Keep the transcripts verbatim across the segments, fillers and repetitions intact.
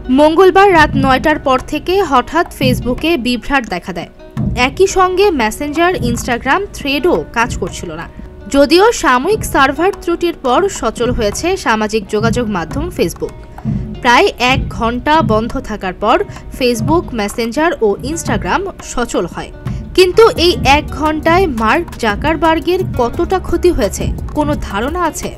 মঙ্গলবার রাত নয়টার পর থেকে হঠাৎ ফেসবুকে বিভ্রাট দেখা দেয়। একই সঙ্গে মেসেঞ্জার, ইনস্টাগ্রাম, থ্রেডও কাজ করছিল না। যদিও সাময়িক সার্ভার ত্রুটির পর সচল হয়েছে সামাজিক যোগাযোগ মাধ্যম ফেসবুক। প্রায় এক ঘন্টা বন্ধ থাকার পর ফেসবুক, মেসেঞ্জার ও ইনস্টাগ্রাম সচল হয়। কিন্তু এই এক ঘন্টায় মার্ক জাকারবার্গের কতটা ক্ষতি হয়েছে কোনো ধারণা আছে?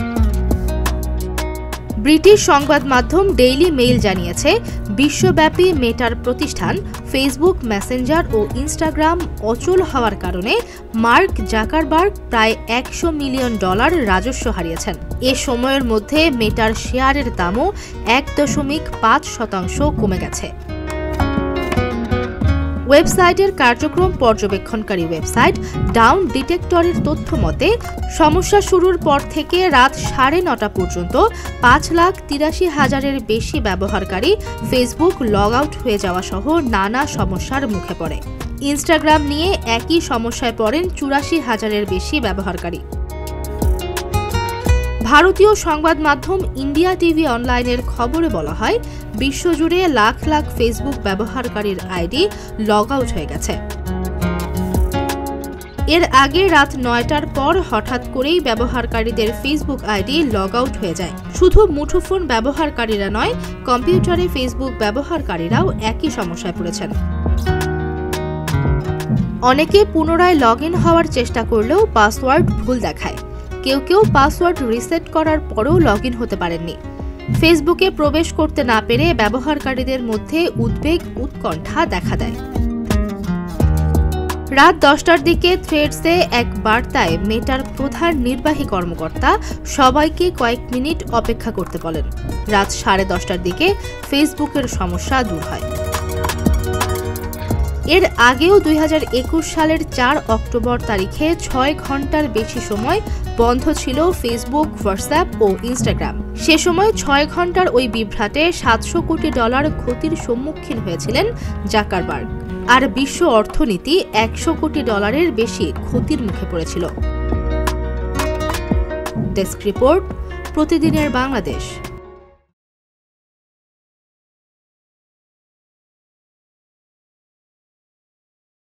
ব্রিটিশ সংবাদ মাধ্যম ডেইলি মেইল জানিয়েছে, বিশ্বব্যাপী মেটার প্রতিষ্ঠান ফেসবুক, মেসেঞ্জার ও ইনস্টাগ্রাম অচল হওয়ার কারণে মার্ক জাকারবার্গ প্রায় একশো মিলিয়ন ডলার রাজস্ব হারিয়েছেন। এ সময়ের মধ্যে মেটার শেয়ারের দামও এক দশমিক পাঁচ শতাংশ কমে গেছে। ওয়েবসাইটের কার্যক্রম পর্যবেক্ষণকারী ওয়েবসাইট ডাউন ডিটেক্টরের তথ্য মতে, সমস্যা শুরুর পর থেকে রাত সাড়ে নটা পর্যন্ত পাঁচ লাখ তিরাশি হাজারের বেশি ব্যবহারকারী ফেসবুক লগ আউট হয়ে যাওয়া সহ নানা সমস্যার মুখে পড়ে। ইনস্টাগ্রাম নিয়ে একই সমস্যায় পড়েন চুরাশি হাজারের বেশি ব্যবহারকারী। ভারতীয় সংবাদ মাধ্যম ইন্ডিয়া টিভি অনলাইনের খবরে বলা হয়, বিশ্বজুড়ে লাখ লাখ ফেসবুক ব্যবহারকারীর আইডি লগ আউট হয়ে গেছে। এর আগে রাত নয়টার পর হঠাৎ করেই ব্যবহারকারীদের ফেসবুক আইডি লগ আউট হয়ে যায়। শুধু মুঠোফোন ব্যবহারকারীরা নয়, কম্পিউটারে ফেসবুক ব্যবহারকারীরাও একই সমস্যায় পড়েছেন। অনেকে পুনরায় লগ ইন হওয়ার চেষ্টা করলেও পাসওয়ার্ড ভুল দেখায়। কেউ কেউ পাসওয়ার্ড রিসেট করার পরেও লগ ইন হতে পারেননি। ফেসবুকে প্রবেশ করতে না পেরে ব্যবহারকারীদের মধ্যে উদ্বেগ, উৎকণ্ঠা দেখা দেয়। রাত দশটার দিকে থ্রেডসে এক বার্তায় মেটার প্রধান নির্বাহী কর্মকর্তা সবাইকে কয়েক মিনিট অপেক্ষা করতে বলেন। রাত সাড়ে দশটার দিকে ফেসবুকের সমস্যা দূর হয়। এর আগেও দুই হাজার একুশ সালের চার অক্টোবর তারিখে ছয় ঘন্টার বেশি সময় বন্ধ ছিল ফেসবুক, হোয়াটসঅ্যাপ ও ইনস্টাগ্রাম। সে সময় ছয় ঘন্টার ওই বিভ্রাটে সাতশো কোটি ডলার ক্ষতির সম্মুখীন হয়েছিলেন জাকারবার্গ, আর বিশ্ব অর্থনীতি একশো কোটি ডলারের বেশি ক্ষতির মুখে পড়েছিল। ডেস্ক রিপোর্ট, প্রতিদিনের বাংলাদেশ।